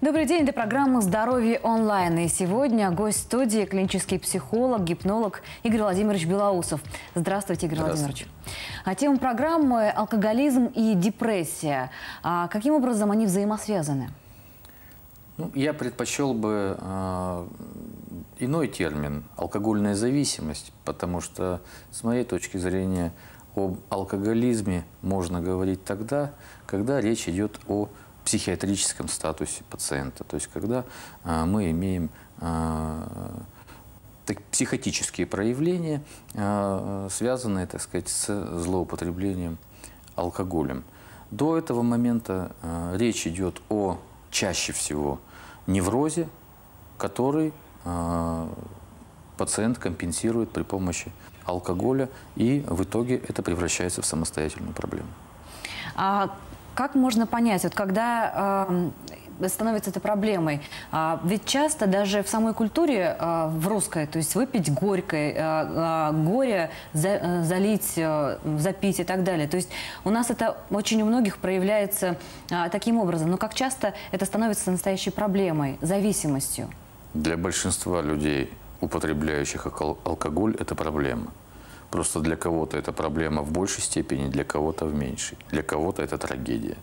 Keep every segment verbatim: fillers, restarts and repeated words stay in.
Добрый день, это программа «Здоровье онлайн». И сегодня гость студии – клинический психолог, гипнолог Игорь Владимирович Белоусов. Здравствуйте, Игорь Владимирович. А тема программы – алкоголизм и депрессия. А каким образом они взаимосвязаны? Ну, я предпочел бы э, иной термин – алкогольная зависимость, потому что, с моей точки зрения, об алкоголизме можно говорить тогда, когда речь идет о психиатрическом статусе пациента, то есть когда э, мы имеем э, так, психотические проявления, э, связанные, так сказать, с злоупотреблением алкоголем. До этого момента э, речь идет о, чаще всего, неврозе, который э, пациент компенсирует при помощи алкоголя, и в итоге это превращается в самостоятельную проблему. А как можно понять, вот когда э, становится это проблемой? А, ведь часто даже в самой культуре, э, в русской, то есть выпить горькое, э, э, горе за, э, залить, э, запить и так далее. То есть у нас это очень у многих проявляется э, таким образом. Но как часто это становится настоящей проблемой, зависимостью? Для большинства людей, употребляющих алкоголь, это проблема. Просто для кого-то это проблема в большей степени, для кого-то в меньшей. Для кого-то это трагедия.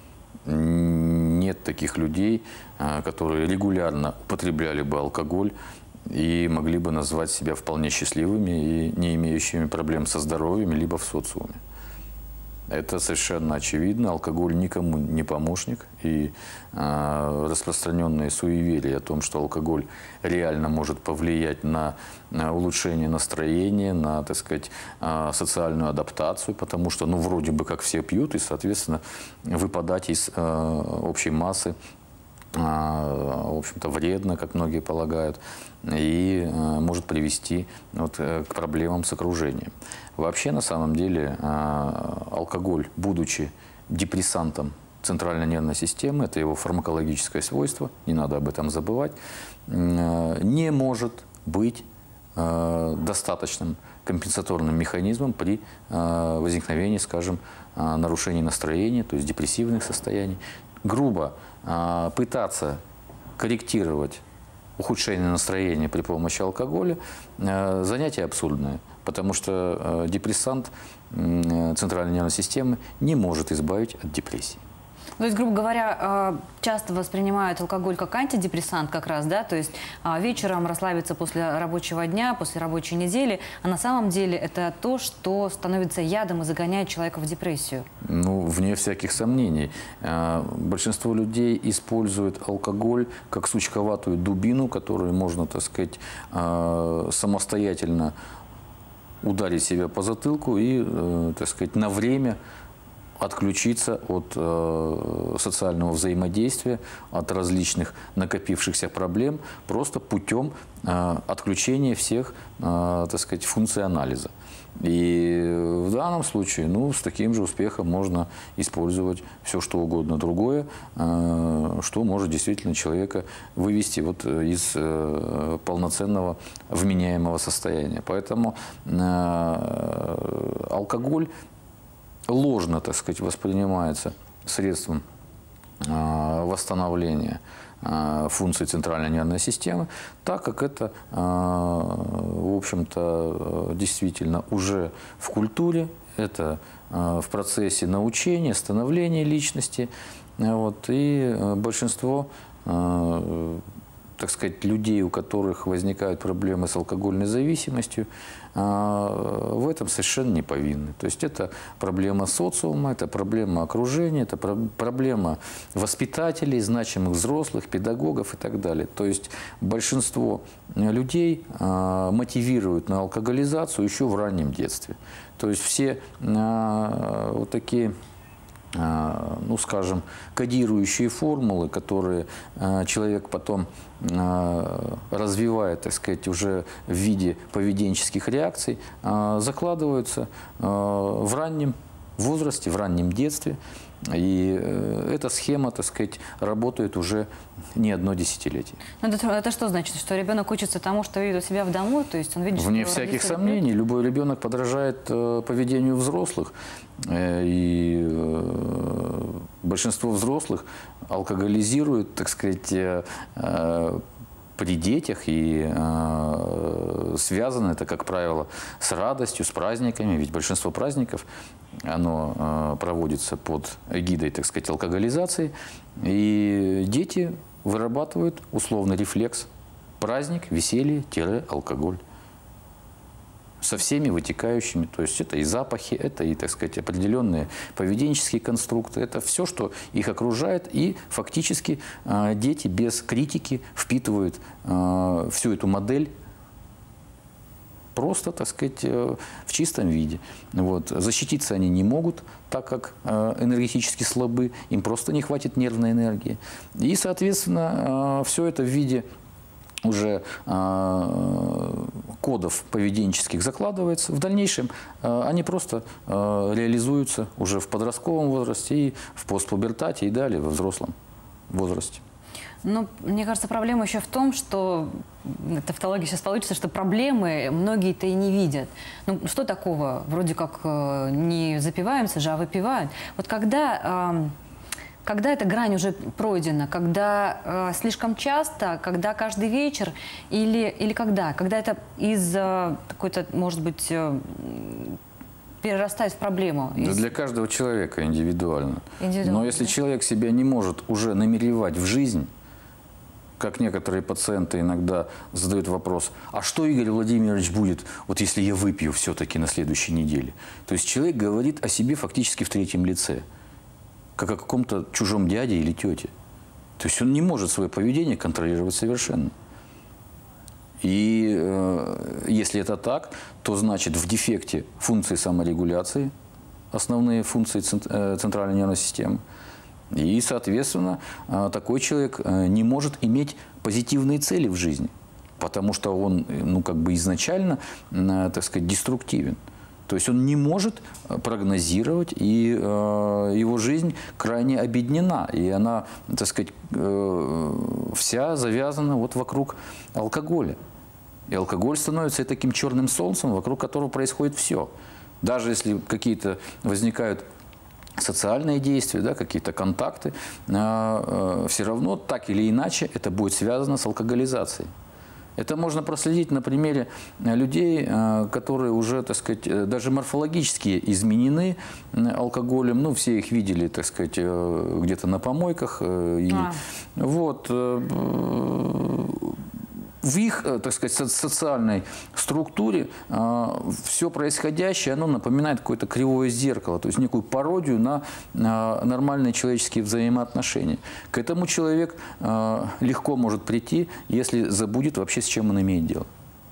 Нет таких людей, которые регулярно употребляли бы алкоголь и могли бы назвать себя вполне счастливыми и не имеющими проблем со здоровьем, либо в социуме. Это совершенно очевидно. Алкоголь никому не помощник. И э, распространенные суеверия о том, что алкоголь реально может повлиять на, на улучшение настроения, на, так сказать, э, социальную адаптацию, потому что, ну, вроде бы как все пьют, и, соответственно, выпадать из э, общей массы, э, в общем-то, вредно, как многие полагают, и э, может привести вот, э, к проблемам с окружением. Вообще, на самом деле, алкоголь, будучи депрессантом центральной нервной системы, это его фармакологическое свойство, не надо об этом забывать, не может быть достаточным компенсаторным механизмом при возникновении, скажем, нарушений настроения, то есть депрессивных состояний. Грубо пытаться корректировать ухудшение настроения при помощи алкоголя – занятие абсурдное. Потому что э, депрессант э, центральной нервной системы не может избавить от депрессии. То есть, грубо говоря, э, часто воспринимают алкоголь как антидепрессант как раз, да? То есть э, вечером расслабиться после рабочего дня, после рабочей недели, а на самом деле это то, что становится ядом и загоняет человека в депрессию. Ну, вне всяких сомнений. Э, большинство людей используют алкоголь как сучковатую дубину, которую можно, так сказать, э, самостоятельно ударить себя по затылку и, э, так сказать, на время отключиться от э, социального взаимодействия, от различных накопившихся проблем, просто путем э, отключения всех, э, так сказать, функций анализа. И в данном случае, ну, с таким же успехом можно использовать все, что угодно другое, э, что может действительно человека вывести вот из э, полноценного вменяемого состояния. Поэтому э, алкоголь ложно, так сказать, воспринимается средством э, восстановления э, функций центральной нервной системы, так как это, э, в общем-то, действительно уже в культуре, это э, в процессе научения, становления личности. Вот, и э, большинство э, так сказать, людей, у которых возникают проблемы с алкогольной зависимостью, в этом совершенно не повинны. То есть это проблема социума, это проблема окружения, это проблема воспитателей, значимых взрослых, педагогов и так далее. То есть большинство людей мотивируют на алкоголизацию еще в раннем детстве. То есть все вот такие, ну, скажем, кодирующие формулы, которые э, человек потом э, развивает, так сказать, уже в виде поведенческих реакций, э, закладываются э, в раннем возрасте, в раннем детстве. И э, эта схема, так сказать, работает уже не одно десятилетие. Это, это что значит? Что ребенок учится тому, что видит у себя в дому? То есть он видит, Вне всяких сомнений, любой ребенок подражает э, поведению взрослых. Э, и э, Большинство взрослых алкоголизируют, так сказать, при детях, и э, связано это, как правило, с радостью, с праздниками. Ведь большинство праздников, оно э, проводится под эгидой, так сказать, алкоголизации. И дети вырабатывают условный рефлекс. Праздник, веселье, алкоголь. Со всеми вытекающими. То есть это и запахи, это и, так сказать, определенные поведенческие конструкты. Это все, что их окружает. И фактически э, дети без критики впитывают э, всю эту модель просто, так сказать, э, в чистом виде. Вот. Защититься они не могут, так как э, энергетически слабы. Им просто не хватит нервной энергии. И, соответственно, э, все это в виде уже э, кодов поведенческих закладывается. В дальнейшем э, они просто э, реализуются уже в подростковом возрасте и в постпубертате и далее во взрослом возрасте. Ну, мне кажется, проблема еще в том, что тавтология сейчас получится, что проблемы многие-то и не видят. Ну, что такого? Вроде как э, не запиваемся же, а выпивают. Вот когда... Э, Когда эта грань уже пройдена, когда э, слишком часто, когда каждый вечер, или, или когда? Когда это из э, какой-то, может быть, э, перерастает в проблему? Из... Для каждого человека индивидуально. индивидуально. Но если да? человек себя не может уже намеревать в жизнь, как некоторые пациенты иногда задают вопрос, а что, Игорь Владимирович, будет, вот если я выпью все-таки на следующей неделе? То есть человек говорит о себе фактически в третьем лице, как о каком-то чужом дяде или тете. То есть он не может свое поведение контролировать совершенно. И э, если это так, то значит в дефекте функции саморегуляции, основные функции центральной нервной системы. И, соответственно, э, такой человек э, не может иметь позитивные цели в жизни, потому что он, ну, как бы изначально, э, так сказать, деструктивен. То есть он не может прогнозировать, и э, его жизнь крайне обеднена. И она, так сказать, э, вся завязана вот вокруг алкоголя. И алкоголь становится таким черным солнцем, вокруг которого происходит все. Даже если какие-то возникают социальные действия, да, какие-то контакты, э, э, все равно так или иначе это будет связано с алкоголизацией. Это можно проследить на примере людей, которые уже, так сказать, даже морфологически изменены алкоголем. Ну, все их видели, так сказать, где-то на помойках. И а. Вот. В их, так сказать, социальной структуре все происходящее, оно напоминает какое-то кривое зеркало, то есть некую пародию на нормальные человеческие взаимоотношения. К этому человек легко может прийти, если забудет вообще, с чем он имеет дело.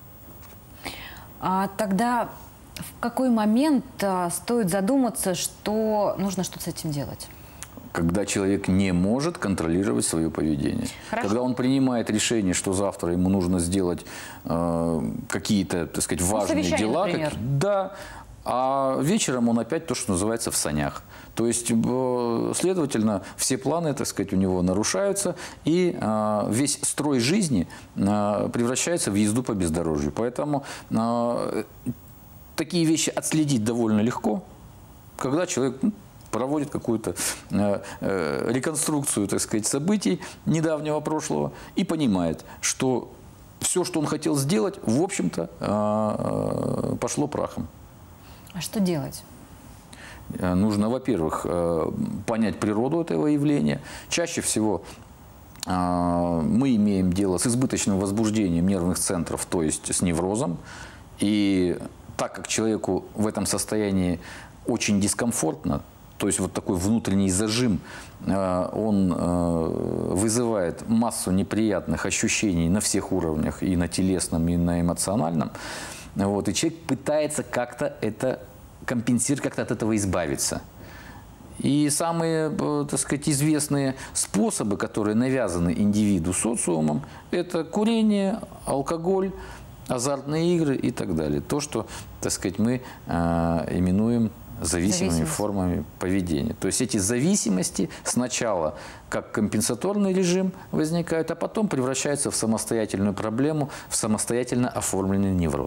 А тогда в какой момент стоит задуматься, что нужно что-то с этим делать? Когда человек не может контролировать свое поведение. Хорошо. Когда он принимает решение, что завтра ему нужно сделать э, какие-то, так сказать, важные ну, дела. Например. Как, да, а вечером он опять то, что называется, в санях. То есть, э, следовательно, все планы, так сказать, у него нарушаются, и э, весь строй жизни э, превращается в езду по бездорожью. Поэтому э, такие вещи отследить довольно легко, когда человек... проводит какую-то э, э, реконструкцию, так сказать, событий недавнего прошлого и понимает, что все, что он хотел сделать, в общем-то, э, э, пошло прахом. А что делать? Нужно, во-первых, э, понять природу этого явления. Чаще всего э, мы имеем дело с избыточным возбуждением нервных центров, то есть с неврозом. И так как человеку в этом состоянии очень дискомфортно, то есть вот такой внутренний зажим, он вызывает массу неприятных ощущений на всех уровнях, и на телесном, и на эмоциональном. Вот, и человек пытается как-то это компенсировать, как-то от этого избавиться. И самые, так сказать, известные способы, которые навязаны индивиду социумом, это курение, алкоголь, азартные игры и так далее. То, что, так сказать, мы э, именуем зависимыми формами поведения. То есть эти зависимости сначала как компенсаторный режим возникают, а потом превращаются в самостоятельную проблему, в самостоятельно оформленный невроз.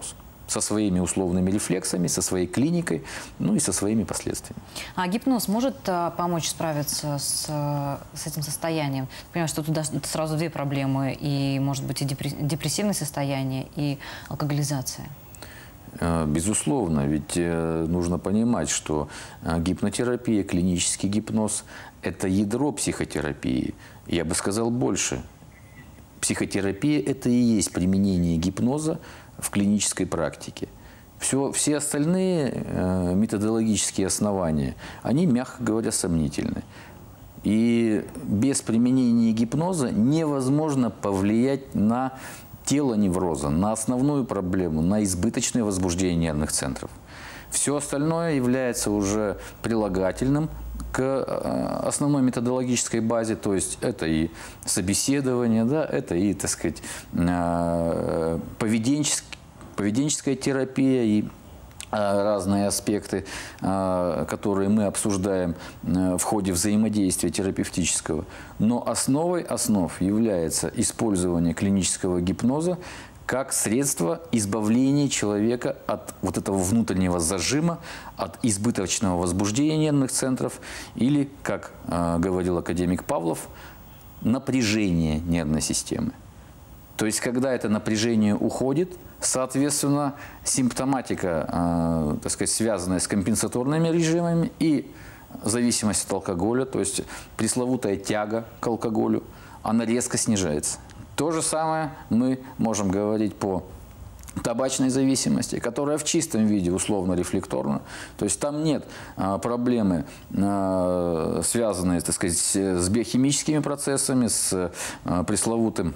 со своими условными рефлексами, со своей клиникой, ну и со своими последствиями. А гипноз может а, помочь справиться с, с этим состоянием? Понимаю, что туда сразу две проблемы, и может быть и депрессивное состояние, и алкоголизация. Безусловно, ведь нужно понимать, что гипнотерапия, клинический гипноз – это ядро психотерапии. Я бы сказал больше. Психотерапия – это и есть применение гипноза в клинической практике. Все, все остальные э, методологические основания, они, мягко говоря, сомнительны. И без применения гипноза невозможно повлиять на тело невроза, на основную проблему, на избыточное возбуждение нервных центров. Все остальное является уже прилагательным к основной методологической базе, то есть это и собеседование, да, это и, так сказать, поведенческая, поведенческая терапия, и разные аспекты, которые мы обсуждаем в ходе взаимодействия терапевтического. Но основой основ является использование клинического гипноза как средство избавления человека от вот этого внутреннего зажима, от избыточного возбуждения нервных центров или, как э, говорил академик Павлов, напряжение нервной системы. То есть, когда это напряжение уходит, соответственно, симптоматика, э, так сказать, связанная с компенсаторными режимами и зависимость от алкоголя, то есть пресловутая тяга к алкоголю, она резко снижается. То же самое мы можем говорить по табачной зависимости, которая в чистом виде условно-рефлекторна. То есть там нет а, проблемы, а, связанные, так сказать, с биохимическими процессами, с а, пресловутым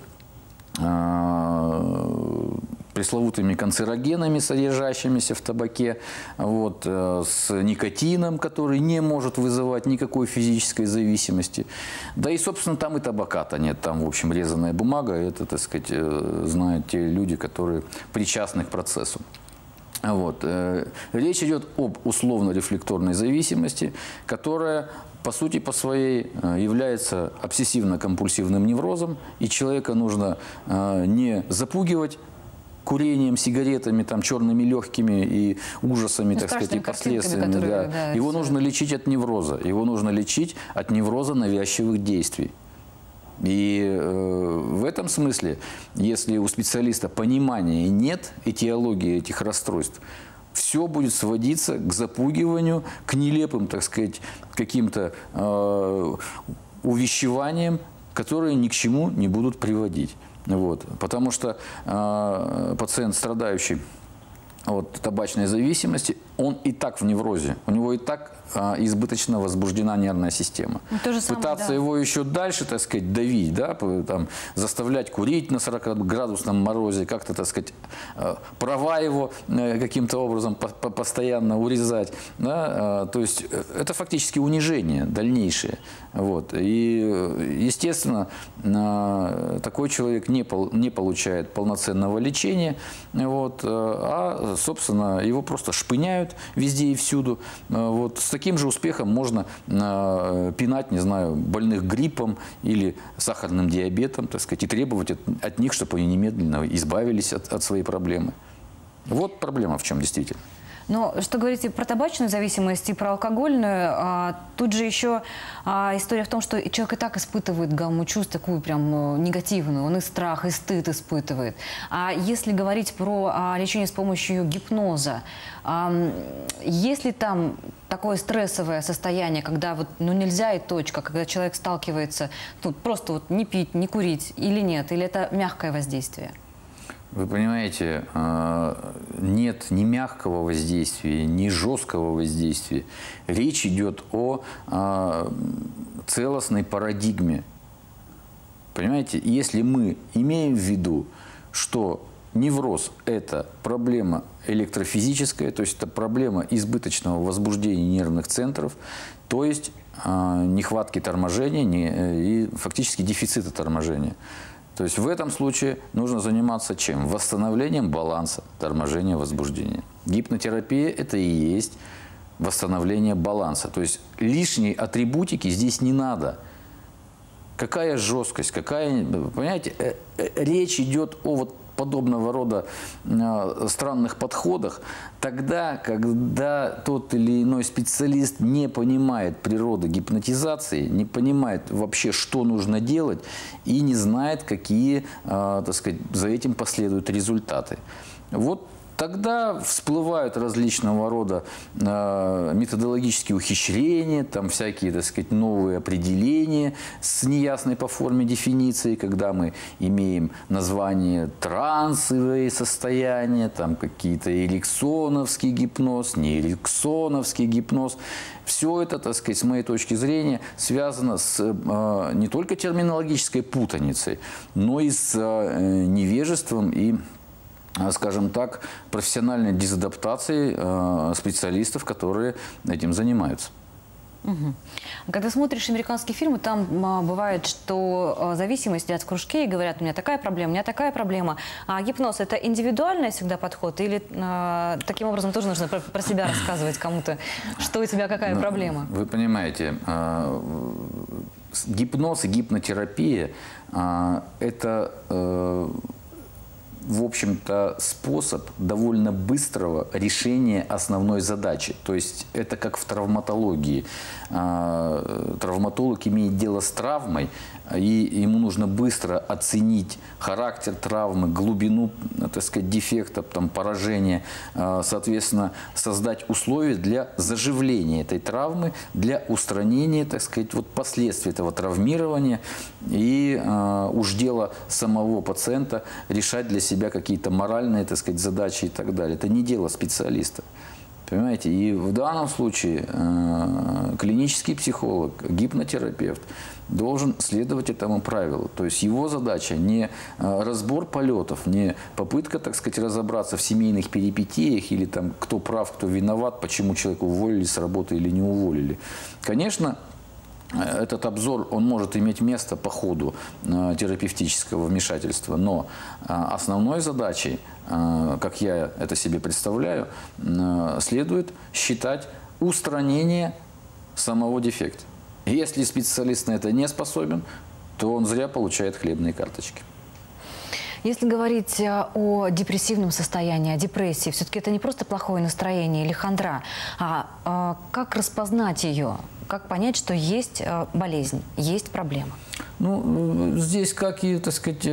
пресловутыми канцерогенами, содержащимися в табаке, вот, с никотином, который не может вызывать никакой физической зависимости. Да и, собственно, там и табака-то нет, там, в общем, резаная бумага, это, так сказать, знают те люди, которые причастны к процессу. Вот. Речь идет об условно-рефлекторной зависимости, которая по сути по своей является обсессивно-компульсивным неврозом, и человека нужно не запугивать курением, сигаретами, там, черными легкими и ужасами, ну, так сказать, и последствиями. Да. Да, его все... нужно лечить от невроза. Его нужно лечить от невроза навязчивых действий. И э, в этом смысле, если у специалиста понимания нет этиологии этих расстройств, все будет сводиться к запугиванию, к нелепым, так сказать, каким-то э, увещеваниям, которые ни к чему не будут приводить. Вот. Потому что э, пациент, страдающий от табачной зависимости, он и так в неврозе, у него и так а, избыточно возбуждена нервная система. То же самое, Пытаться да. его еще дальше, так сказать, давить, да, там, заставлять курить на сорокаградусном морозе, как-то, так сказать, права его каким-то образом постоянно урезать, да, то есть это фактически унижение дальнейшее. Вот. И, естественно, такой человек не, не получает полноценного лечения, вот, а, собственно, его просто шпыняют везде и всюду. Вот. С таким же успехом можно пинать, не знаю, больных гриппом или сахарным диабетом, так сказать, и требовать от, от них, чтобы они немедленно избавились от, от своей проблемы. Вот проблема в чем действительно. Но что говорите про табачную зависимость и про алкогольную, а, тут же еще а, история в том, что человек и так испытывает гамму чувств такую прям ну, негативную, он и страх, и стыд испытывает. А если говорить про а, лечение с помощью гипноза, а, есть ли там такое стрессовое состояние, когда вот, ну, нельзя и точка, когда человек сталкивается, ну, просто вот не пить, не курить или нет, или это мягкое воздействие? Вы понимаете, нет ни мягкого воздействия, ни жесткого воздействия. Речь идет о целостной парадигме. Понимаете, если мы имеем в виду, что невроз – это проблема электрофизическая, то есть это проблема избыточного возбуждения нервных центров, то есть нехватки торможения и фактически дефицита торможения. То есть в этом случае нужно заниматься чем? Восстановлением баланса торможения возбуждения. Гипнотерапия – это и есть восстановление баланса. То есть лишней атрибутики здесь не надо. Какая жесткость, какая… Понимаете, речь идет о вот подобного рода странных подходах, тогда, когда тот или иной специалист не понимает природы гипнотизации, не понимает вообще, что нужно делать, и не знает, какие, так сказать, за этим последуют результаты. Вот тогда всплывают различного рода э, методологические ухищрения, там всякие, так сказать, новые определения с неясной по форме дефиницией, когда мы имеем название трансовые состояния, там какие-то эриксоновский гипноз, не эриксоновский гипноз. Все это, так сказать, с моей точки зрения, связано с э, не только терминологической путаницей, но и с э, невежеством и, скажем так, профессиональной дезадаптацией э, специалистов, которые этим занимаются. Угу. Когда смотришь американские фильмы, там а, бывает, что а, зависимость сидят в кружке и говорят: у меня такая проблема, у меня такая проблема. А гипноз – это индивидуальный всегда подход? Или а, таким образом тоже нужно про, про себя рассказывать кому-то, что у тебя какая Но, проблема? Вы понимаете, э, гипноз и гипнотерапия э, – это… Э, в общем-то, способ довольно быстрого решения основной задачи. То есть это как в травматологии. Травматолог имеет дело с травмой, и ему нужно быстро оценить характер травмы, глубину, так сказать, дефекта, там, поражения, соответственно, создать условия для заживления этой травмы, для устранения, так сказать, вот последствий этого травмирования. И уж дело самого пациента решать для себя какие-то моральные, так сказать, задачи и так далее. Это не дело специалиста. Понимаете? И в данном случае э, клинический психолог, гипнотерапевт должен следовать этому правилу. То есть его задача не э, разбор полетов, не попытка, так сказать, разобраться в семейных перипетиях или там кто прав, кто виноват, почему человека уволили с работы или не уволили. Конечно, этот обзор, он может иметь место по ходу э, терапевтического вмешательства, но э, основной задачей, э, как я это себе представляю, э, следует считать устранение самого дефекта. Если специалист на это не способен, то он зря получает хлебные карточки. Если говорить о депрессивном состоянии, о депрессии, все-таки это не просто плохое настроение или хандра, а, а как распознать ее? Как понять, что есть болезнь, есть проблема? Ну, здесь, как и, так сказать,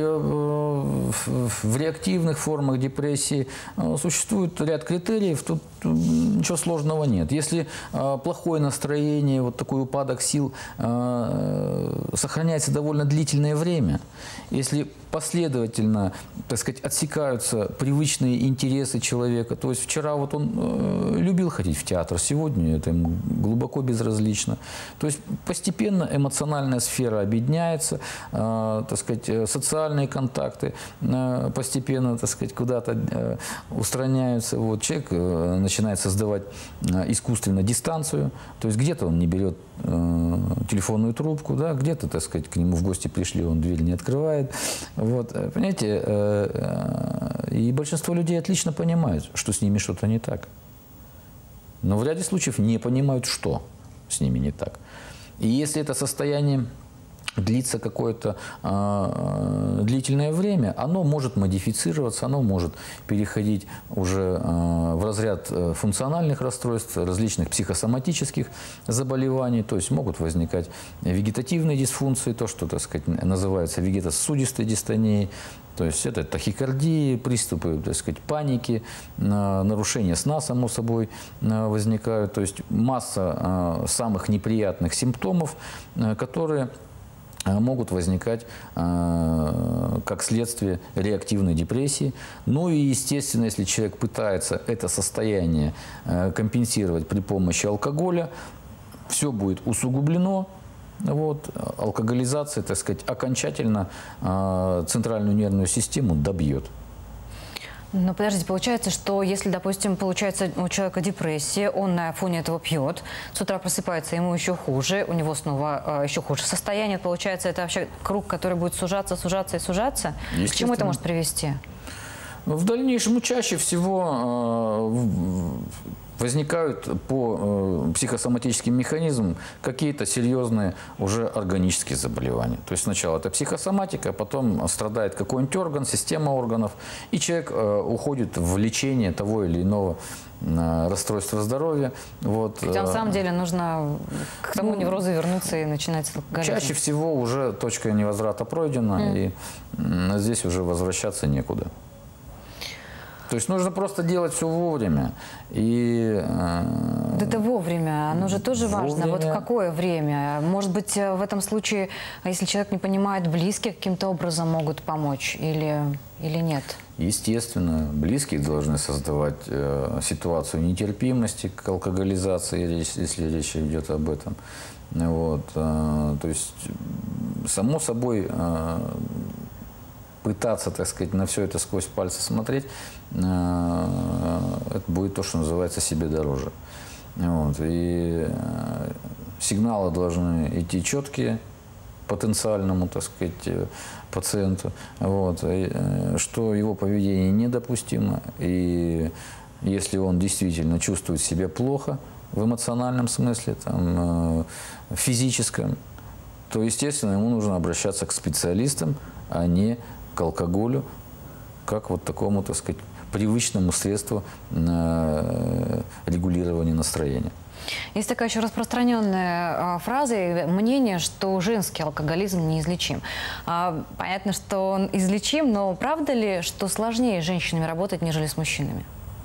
в реактивных формах депрессии, существует ряд критериев, тут ничего сложного нет. Если плохое настроение, вот такой упадок сил сохраняется довольно длительное время, если последовательно, так сказать, отсекаются привычные интересы человека, то есть вчера вот он любил ходить в театр, сегодня это ему глубоко безразлично, то есть постепенно эмоциональная сфера обедняется, э, так сказать, социальные контакты э, постепенно, так сказать, куда-то э, устраняются. Вот человек э, начинает создавать э, искусственно дистанцию, то есть где-то он не берет э, телефонную трубку, да, где-то, так сказать, к нему в гости пришли, он дверь не открывает. Вот, понимаете, э, э, и большинство людей отлично понимают, что с ними что-то не так. Но в ряде случаев не понимают, что с ними не так. И если это состояние длится какое-то э, длительное время, оно может модифицироваться, оно может переходить уже э, в разряд функциональных расстройств, различных психосоматических заболеваний, то есть могут возникать вегетативные дисфункции, то, что, так сказать, называется вегетососудистой дистонией, то есть это тахикардии, приступы, так сказать, паники, нарушения сна, само собой, возникают, то есть масса самых неприятных симптомов, которые могут возникать э, как следствие реактивной депрессии. Ну и, естественно, если человек пытается это состояние э, компенсировать при помощи алкоголя, все будет усугублено. Вот, алкоголизация, так сказать, окончательно э, центральную нервную систему добьет. Но подождите, получается, что если, допустим, получается у человека депрессия, он на фоне этого пьет, с утра просыпается, ему еще хуже, у него снова э, еще хуже состояние, получается, это вообще круг, который будет сужаться, сужаться и сужаться. К чему это может привести? В дальнейшем, ну, чаще всего возникают по психосоматическим механизмам какие-то серьезные уже органические заболевания. То есть сначала это психосоматика, а потом страдает какой-нибудь орган, система органов, и человек уходит в лечение того или иного расстройства здоровья. Вот. Хотя на самом деле нужно к тому ну, неврозу вернуться и начинать с алкоголизма. Чаще всего уже точка невозврата пройдена, mm. и здесь уже возвращаться некуда. То есть нужно просто делать все вовремя. И, да это вовремя, оно же тоже вовремя. Важно. Вот в какое время? Может быть, в этом случае, если человек не понимает, близкие каким-то образом могут помочь или, или нет? Естественно, близкие должны создавать э, ситуацию нетерпимости к алкоголизации, если речь идет об этом. Вот, э, то есть, само собой, э, пытаться, так сказать, на все это сквозь пальцы смотреть, это будет то, что называется себе дороже. Вот. И сигналы должны идти четкие потенциальному, так сказать, пациенту, вот, что его поведение недопустимо. И если он действительно чувствует себя плохо в эмоциональном смысле, там, в физическом, то, естественно, ему нужно обращаться к специалистам, а не к алкоголю, как вот такому, так сказать, привычному средству регулирования настроения. Есть такая еще распространенная фраза и мнение, что женский алкоголизм неизлечим. Понятно, что он излечим, но правда ли, что сложнее с женщинами работать, нежели с мужчинами?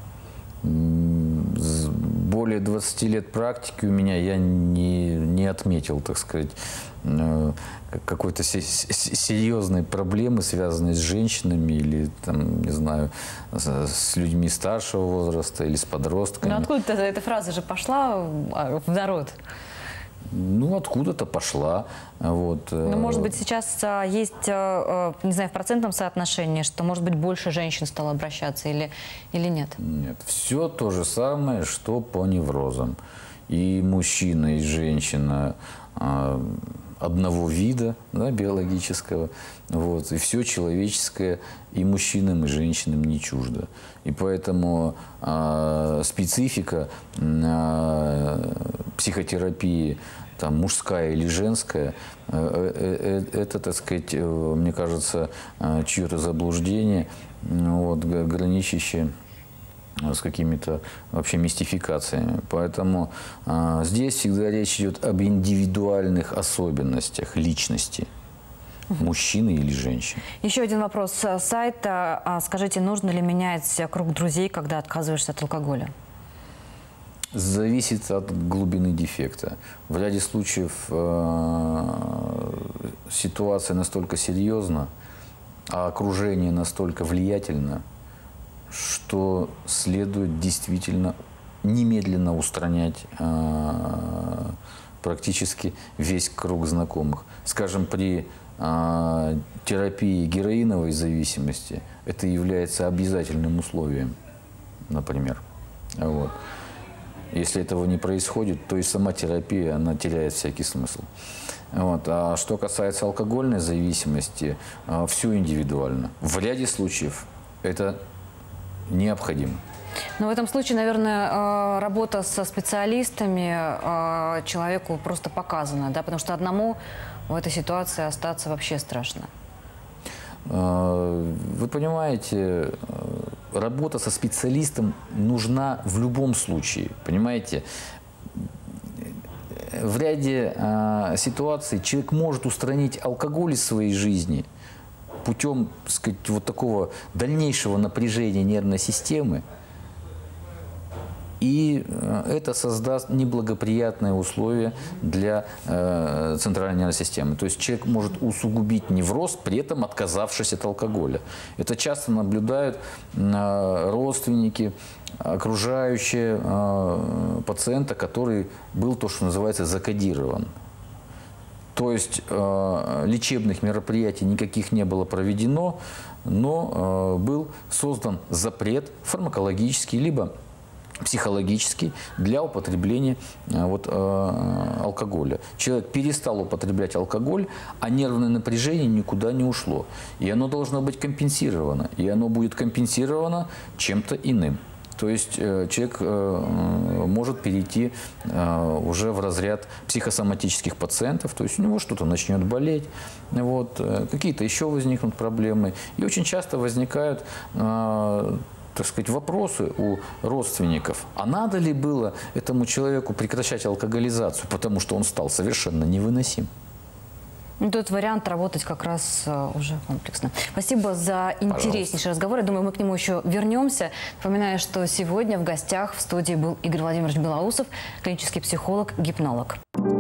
Более двадцати лет практики у меня я не, не отметил, так сказать, какой-то серьезной проблемы, связанной с женщинами или, там, не знаю, с людьми старшего возраста или с подростками. Но откуда-то эта фраза же пошла в народ? Ну, откуда-то пошла. Вот. Ну, может быть, сейчас есть, не знаю, в процентном соотношении, что, может быть, больше женщин стало обращаться или, или нет? Нет, все то же самое, что по неврозам. И мужчина, и женщина одного вида, да, биологического, вот, и все человеческое и мужчинам, и женщинам не чуждо. И поэтому э, специфика э, психотерапии, там, мужская или женская, э, э, это, так сказать, э, мне кажется, э, чье-то заблуждение, вот, граничащее с какими-то вообще мистификациями. Поэтому э, здесь всегда речь идет об индивидуальных особенностях личности мужчины или женщины. Еще один вопрос с сайта. Скажите, нужно ли менять круг друзей, когда отказываешься от алкоголя? Зависит от глубины дефекта. В ряде случаев э, ситуация настолько серьезна, а окружение настолько влиятельно, что следует действительно немедленно устранять э, практически весь круг знакомых. Скажем, при э, терапии героиновой зависимости это является обязательным условием, например. Вот. Если этого не происходит, то и сама терапия, она теряет всякий смысл. Вот. А что касается алкогольной зависимости, э, все индивидуально. В ряде случаев это необходимо. Но в этом случае, наверное, работа со специалистами человеку просто показана, да, потому что одному в этой ситуации остаться вообще страшно. Вы понимаете, работа со специалистом нужна в любом случае, понимаете? В ряде ситуаций человек может устранить алкоголь из своей жизни путем, так сказать, вот такого дальнейшего напряжения нервной системы, и это создаст неблагоприятные условия для э, центральной нервной системы. То есть человек может усугубить невроз, при этом отказавшись от алкоголя. Это часто наблюдают э, родственники, окружающие э, пациента, который был то, что называется, закодирован. То есть э, лечебных мероприятий никаких не было проведено, но э, был создан запрет фармакологический, либо психологический для употребления вот, э, алкоголя. Человек перестал употреблять алкоголь, а нервное напряжение никуда не ушло. И оно должно быть компенсировано. И оно будет компенсировано чем-то иным. То есть э, человек э, может перейти э, уже в разряд психосоматических пациентов, то есть у него что-то начнет болеть, вот, э, какие-то еще возникнут проблемы. И очень часто возникают э, так сказать, вопросы у родственников. А надо ли было этому человеку прекращать алкоголизацию, потому что он стал совершенно невыносим? Ну, тут вариант работать как раз uh, уже комплексно. Спасибо за интереснейший Пожалуйста. разговор. Я думаю, мы к нему еще вернемся. Напоминаю, что сегодня в гостях в студии был Игорь Владимирович Белоусов, клинический психолог, гипнолог.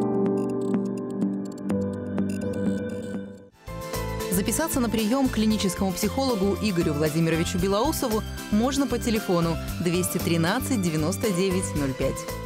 Записаться на прием к клиническому психологу Игорю Владимировичу Белоусову можно по телефону двести тринадцать девяносто девять ноль пять.